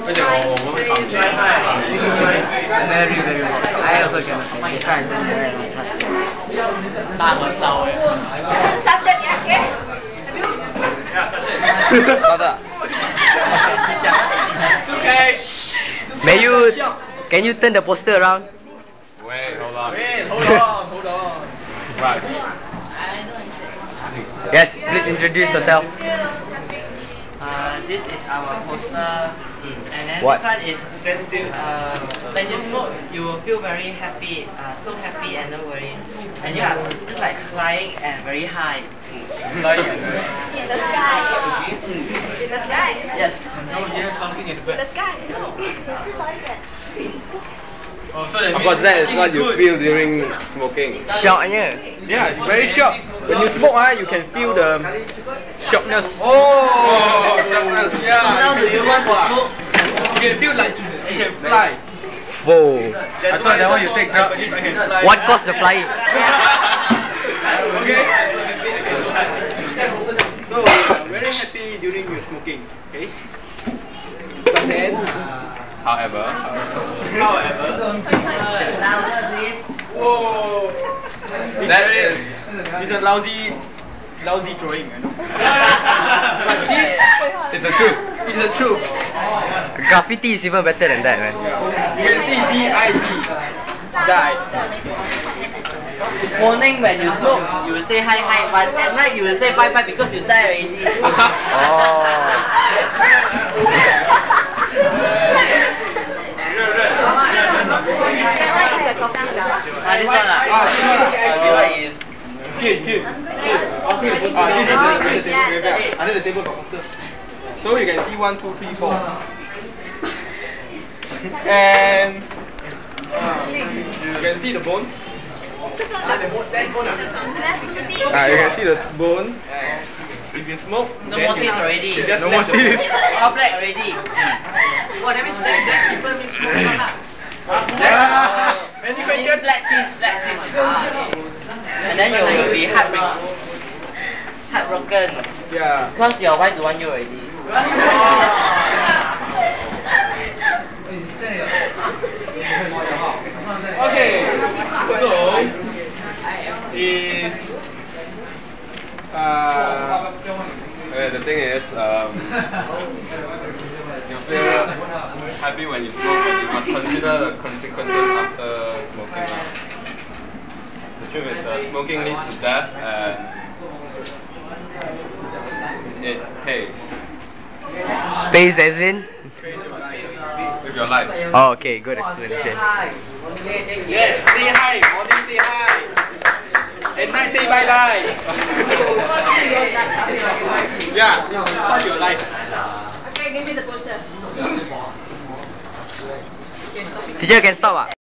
Very very hot. I also cannot say. That's why I don't wear my hat. 大合奏嘅。 May you? Can you turn the poster around? Wait, hold on. Hold on. Right. Yes, please introduce yourself. This is our poster, and then What? this one is stand still. When you smoke, you will feel very happy, so happy and no worries, and you are just like flying and very high. In the sky. In the sky. Yes. No, you have something in the In the back. sky. No. Oh, so that Of course, that is what you good. feel during smoking. Shocknya. Yeah, very shock. When you smoke, you can feel the shockness. Oh, sharpness. So now do you want to smoke? You can feel like you can fly. Whoa. I thought that one you take drug. What caused the flying? Okay. So very happy during your smoking. Okay. But then, However, Louder, please. whoa, that is it's a lousy drawing. I know. But it's the truth. this is the truth. Graffiti is even better than that, man. You can see DIC. Die. Morning when you smoke, you will say hi hi, but at night you will say bye bye because you die already. This one lah. This one is. Kid. Pass me the poster. Under the table got poster. So you can see 1, 2, 3, 4. And you can see the bone. You can see the bone. If you smoke, No more teeth already. just No more left the teeth. bone. All black already. Oh, that means that people will smoke a lot. Yeah. Any Means question? black teeth. And then you will be heartbroken. Yeah. Because your wife don't want you already. Okay. So is The thing is, you feel happy when you smoke, but you must consider the consequences after smoking. The truth is that smoking leads to death and it pays Pays as in? with your life. Oh, okay, good explanation. yes. Say hi. Morning say hi. At night say bye bye. Yeah. How's your life? Okay, give me the poster. Teacher can stop ah?